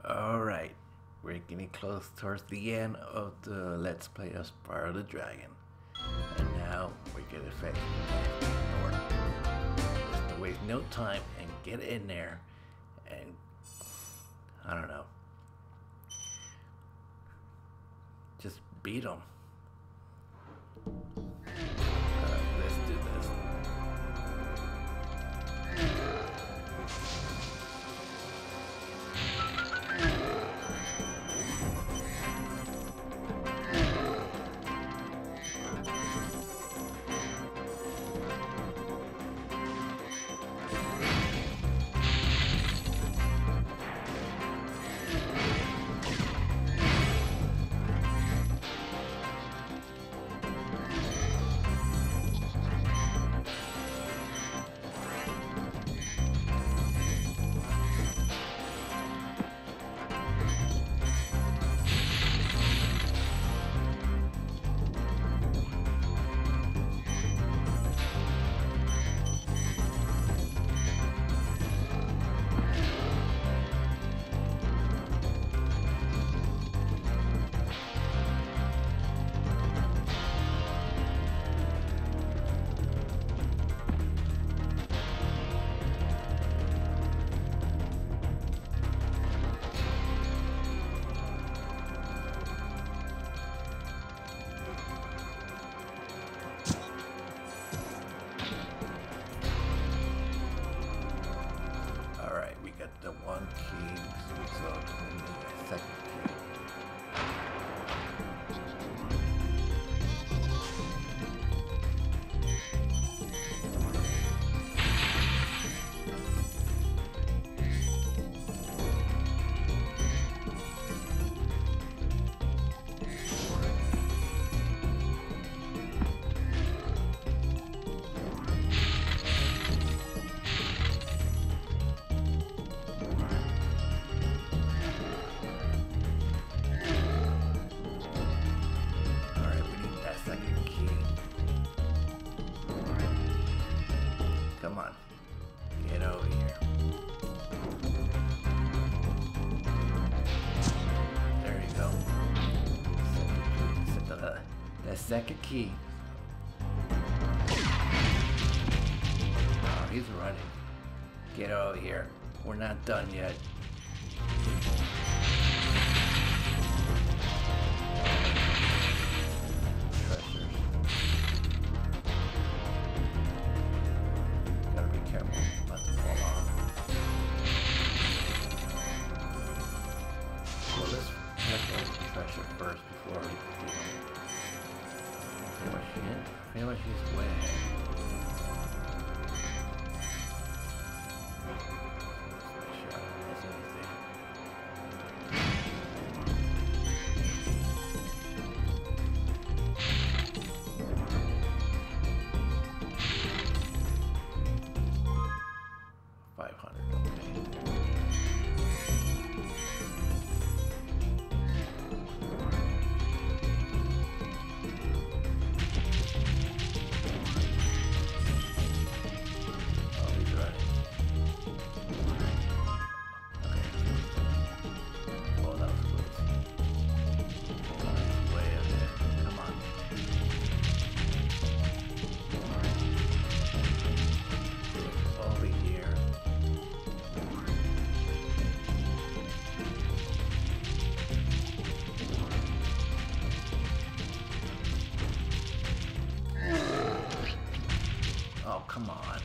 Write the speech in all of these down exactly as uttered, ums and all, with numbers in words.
Alright, we're getting close towards the end of the Let's Play of Spyro the Dragon. And now we're gonna face North. Let's waste no time and get in there and, I don't know, just beat them. Alright, let's do this. The one key, so we need a second key. Come on, get over here. There you go. Set the, the second key. Oh, he's running. Get over here. We're not done yet. First before we do finish it. Finish his way. five hundred, okay. Oh, come on.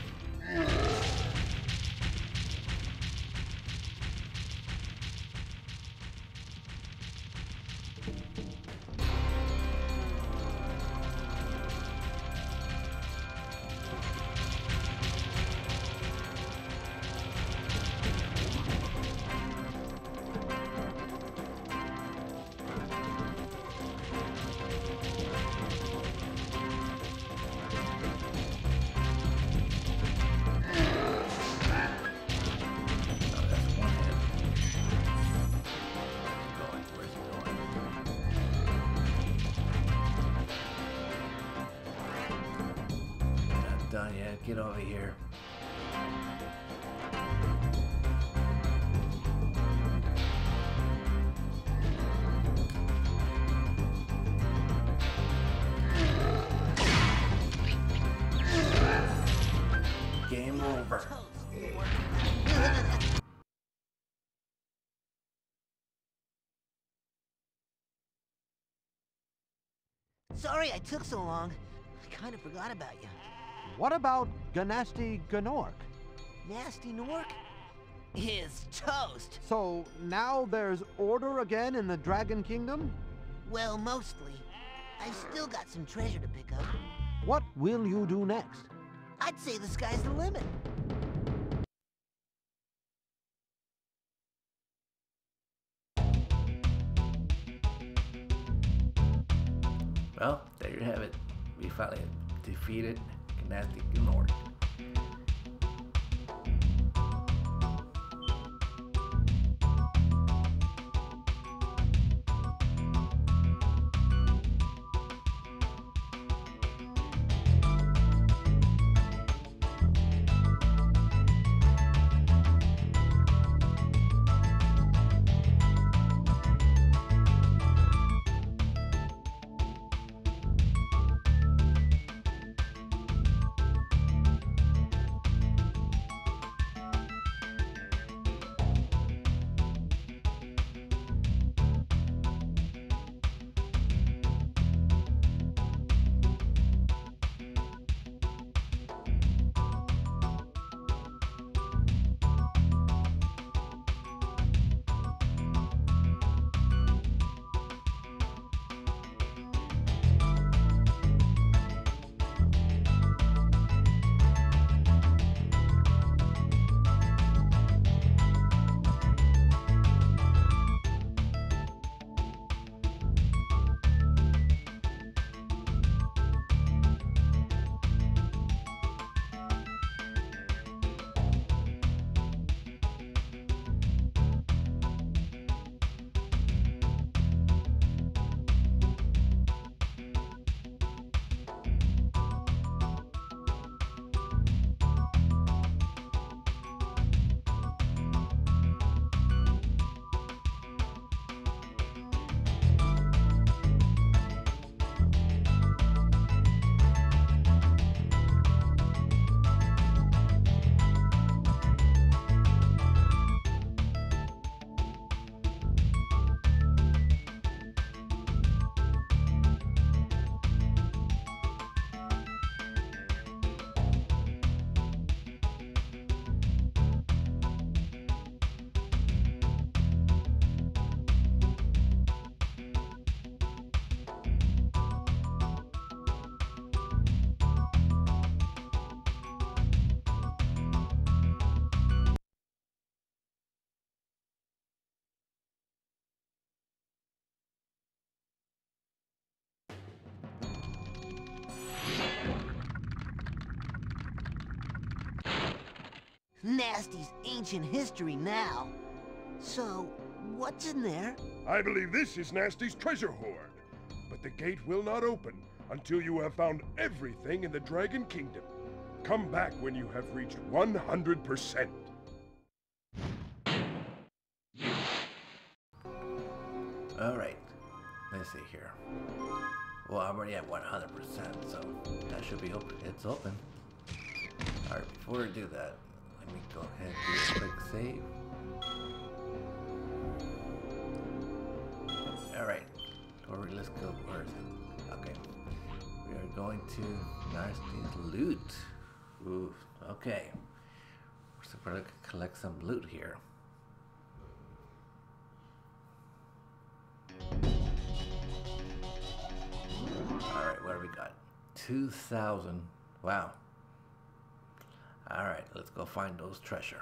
Done yet. Get over here. over. Sorry I took so long. I kind of forgot about you. What about Gnasty Gnorc? Nasty Nork is toast. So now there's order again in the Dragon Kingdom? Well, mostly. I've still got some treasure to pick up. What will you do next? I'd say the sky's the limit. Well, there you have it. We finally defeated Gnasty Gnorc. Nasty's ancient history now. So, what's in there? I believe this is Nasty's treasure hoard. But the gate will not open until you have found everything in the Dragon Kingdom. Come back when you have reached one hundred percent. Alright, let's see here. Well, I'm already at one hundred percent, so that should be open. It's open. Alright, before we do that, let me go ahead and do a quick save. Alright, or let's go, where is it? Okay. We are going to Nasty's loot. Ooh, okay. So we're gonna collect some loot here. Alright, what do we got? two thousand. Wow. Alright, let's go find those treasure.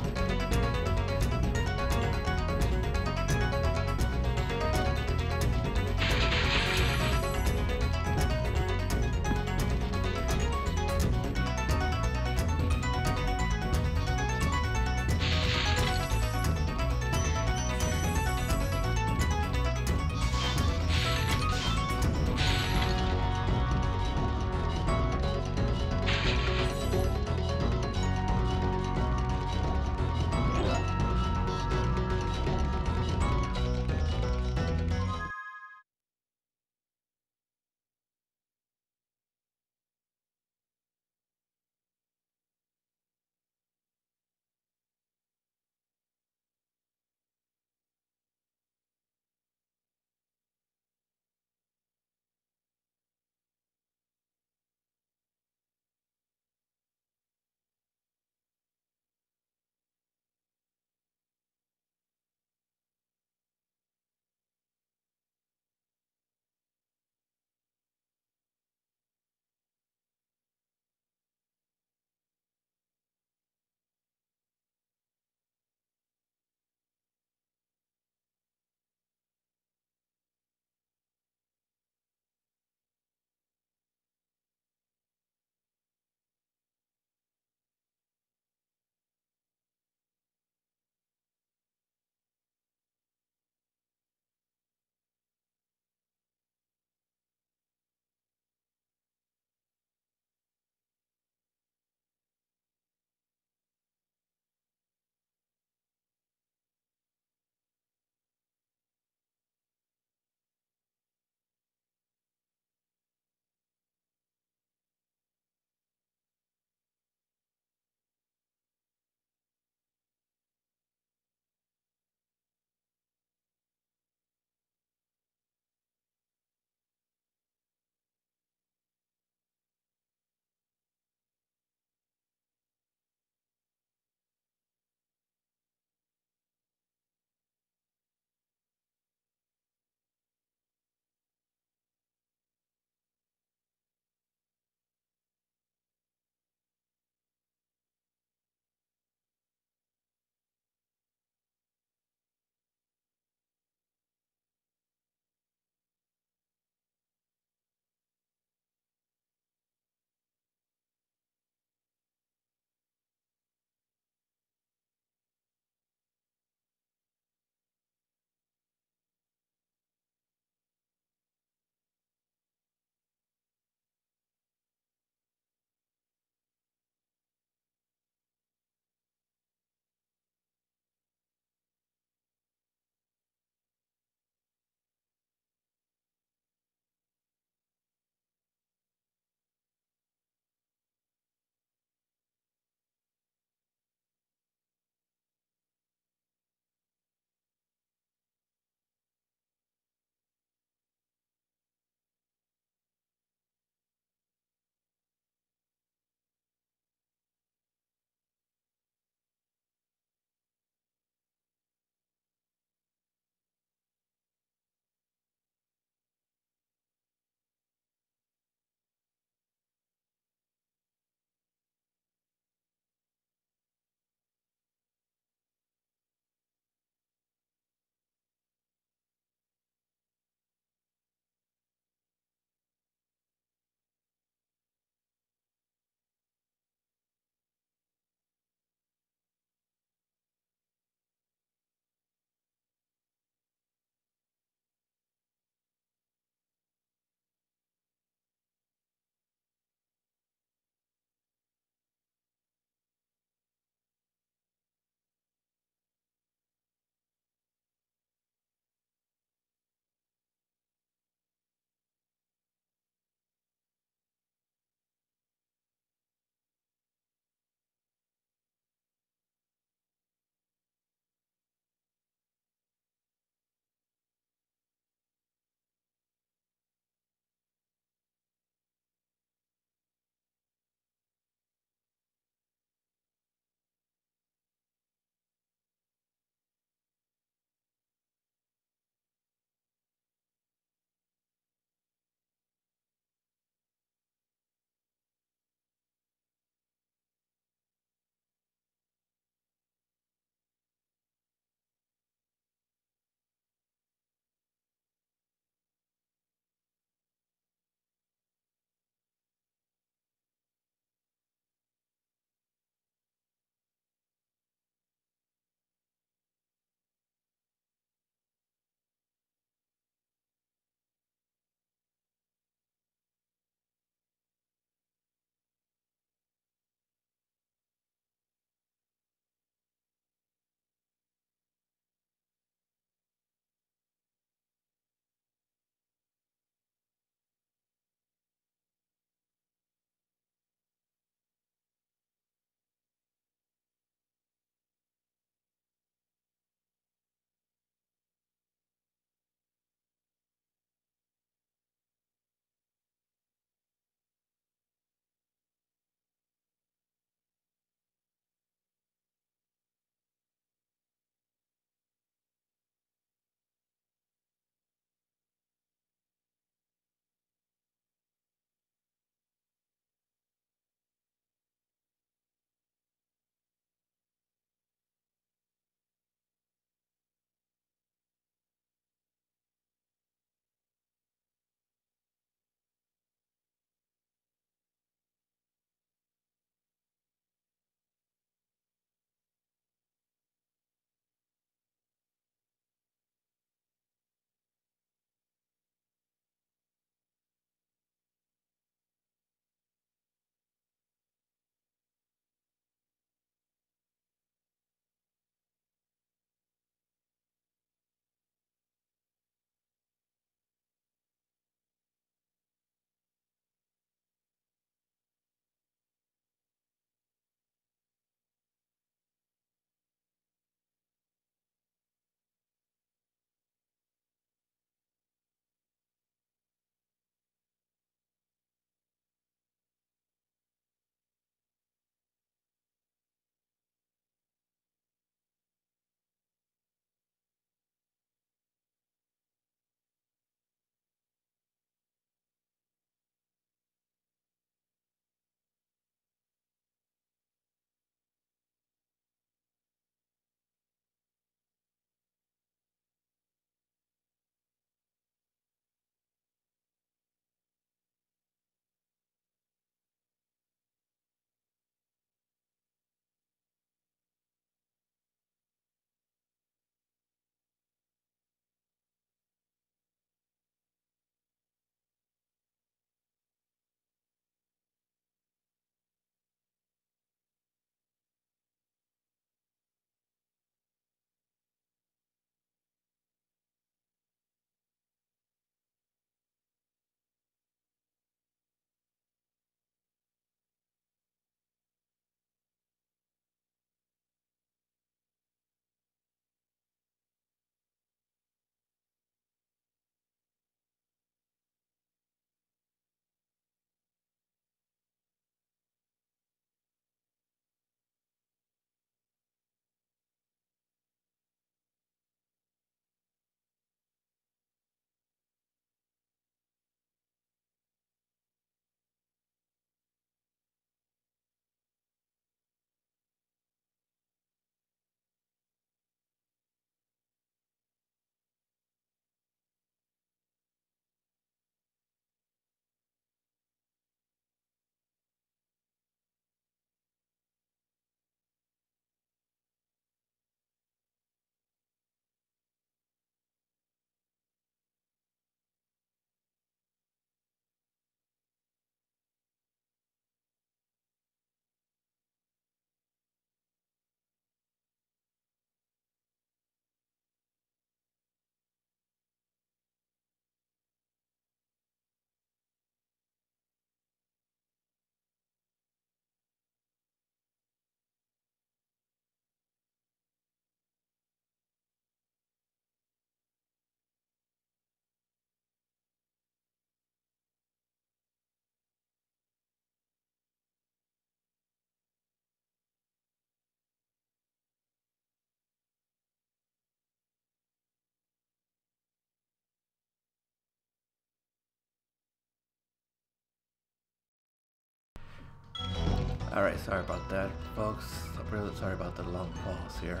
Alright, sorry about that, folks. I'm really sorry about the long pause here.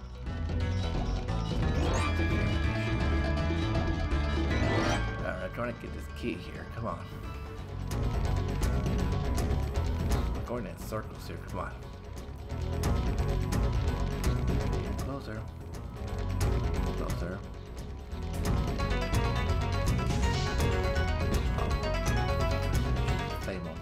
Alright, I'm trying to get this key here. Come on. We're going in circles here. Come on. Get closer. Closer. Same one.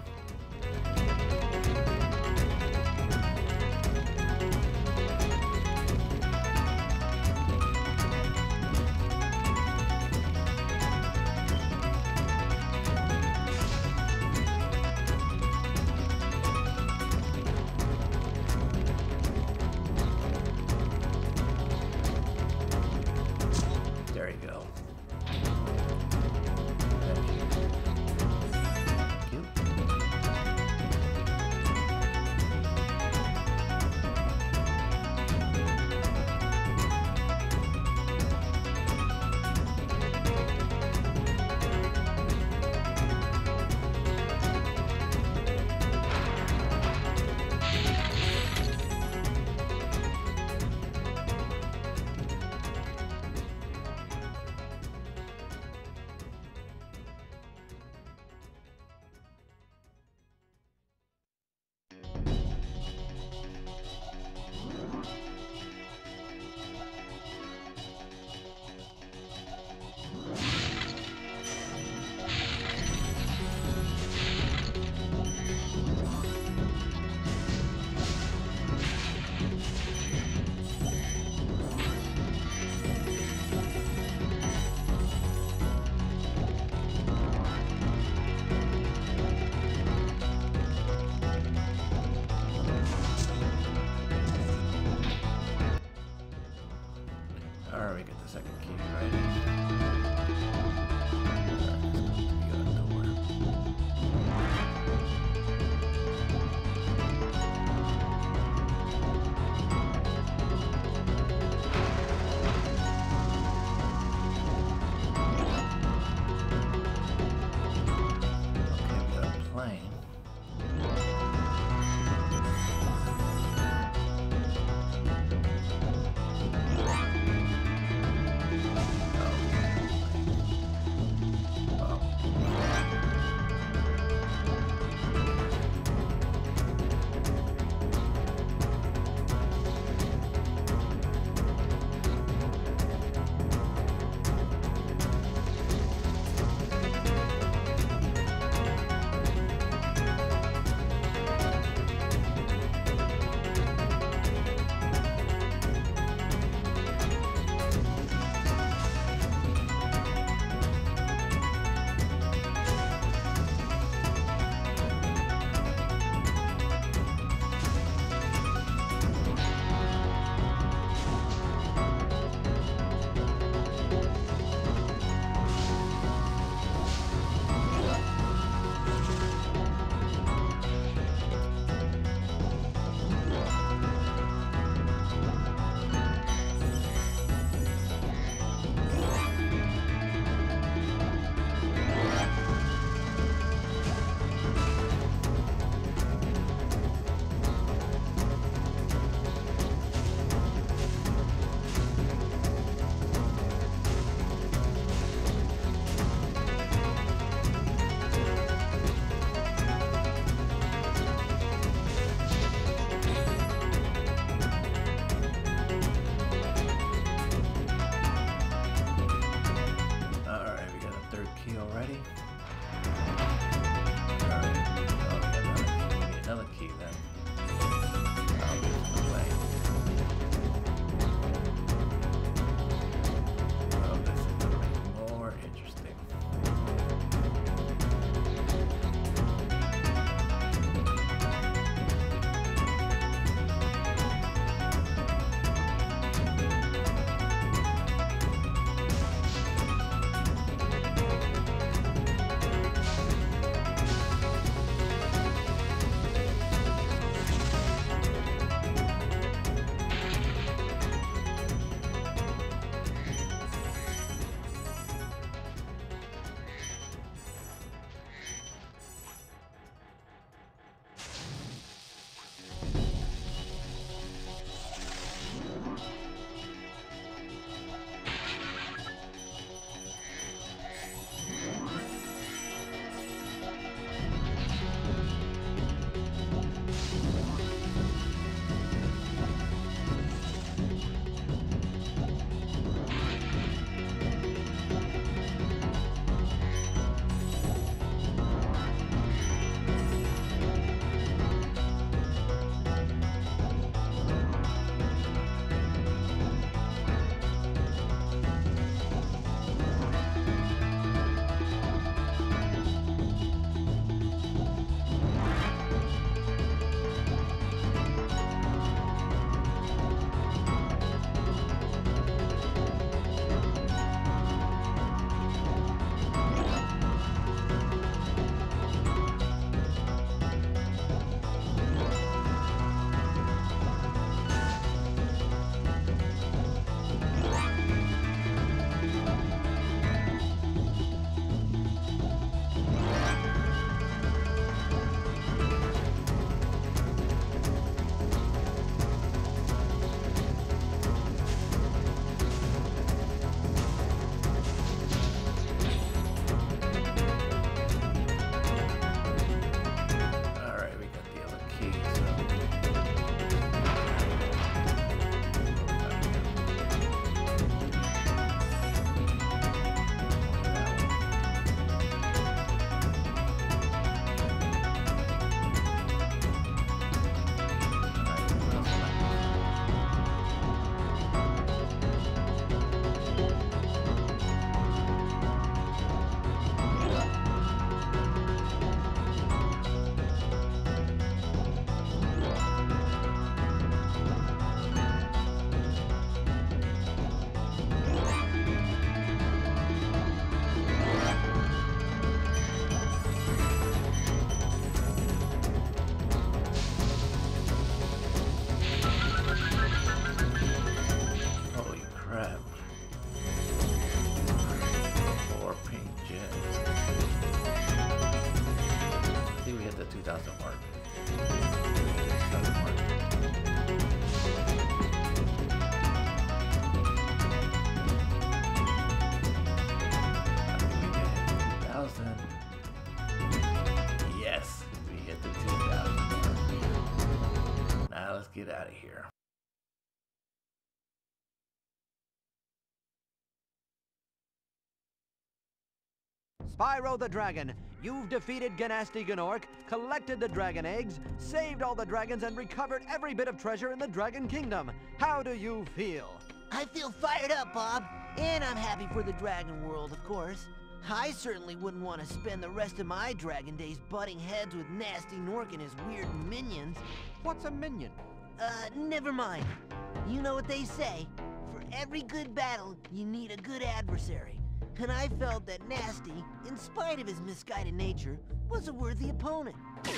get out of here. Spyro the Dragon, you've defeated Gnasty Gnorc, collected the dragon eggs, saved all the dragons, and recovered every bit of treasure in the Dragon Kingdom. How do you feel? I feel fired up, Bob. And I'm happy for the Dragon World, of course. I certainly wouldn't want to spend the rest of my Dragon days butting heads with Gnasty Gnorc and his weird minions. What's a minion? Uh, never mind. You know what they say. For every good battle, you need a good adversary. And I felt that Gnasty, in spite of his misguided nature, was a worthy opponent.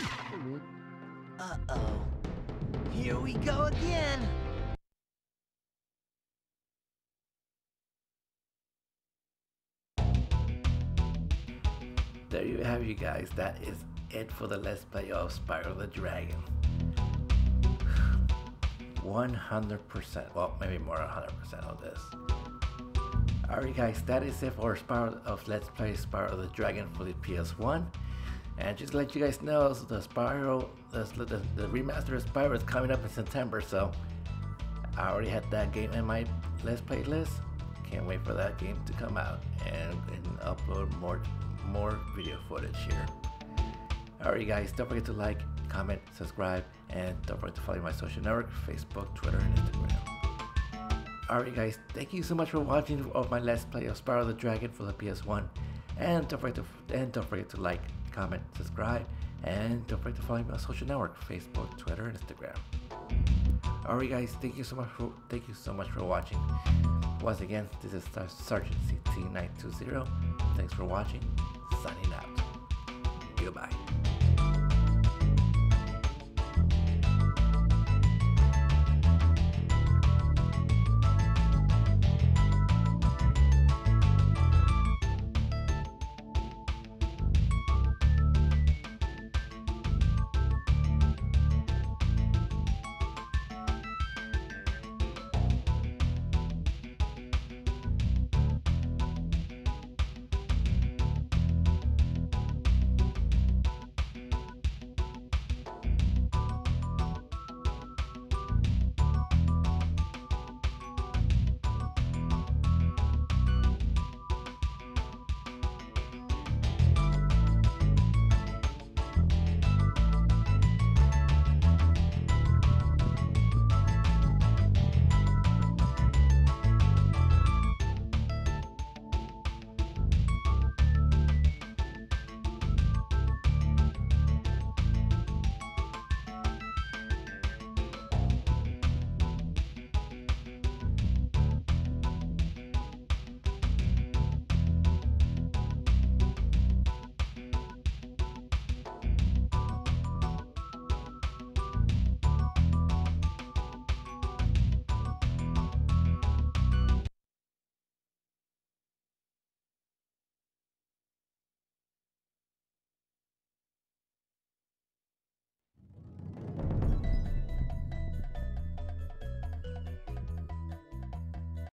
Uh-oh. Here we go again! There you have you guys. That is it for the Let's Play of Spyro the Dragon. one hundred percent, well, maybe more than one hundred percent of this. Alright guys, that is it for Spyro of Let's Play Spyro the Dragon for the P S one. And just to let you guys know, the Spyro, the, the, the remaster of Spyro is coming up in September, so I already had that game in my Let's Play list. Can't wait for that game to come out and, and upload more, more video footage here. Alright guys, don't forget to like, comment, subscribe, and don't forget to follow my social network, Facebook, Twitter, and Instagram. Alright guys, thank you so much for watching of my Let's Play of Spyro the Dragon for the P S one. And don't forget to and don't forget to like, comment, subscribe, and don't forget to follow me on social network, Facebook, Twitter, and Instagram. Alright guys, thank you so much for thank you so much for watching. Once again, this is Sergeant C T nine two zero. Thanks for watching. Signing out.